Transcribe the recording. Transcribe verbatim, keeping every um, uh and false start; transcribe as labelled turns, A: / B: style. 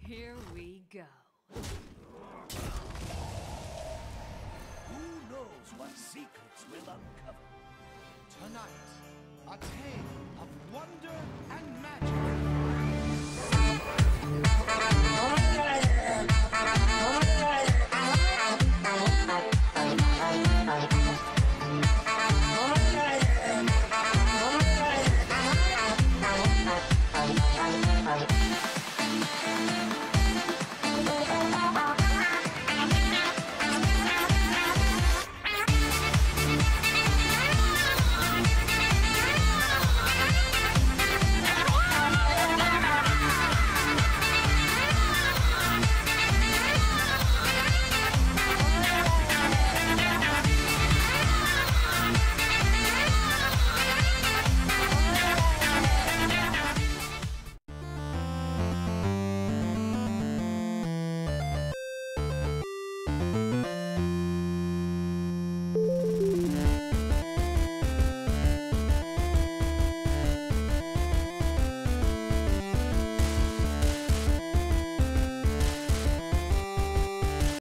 A: Here we go.
B: Who knows what secrets we'll uncover?
C: Tonight, a tale of wonder and magic.
D: Bye.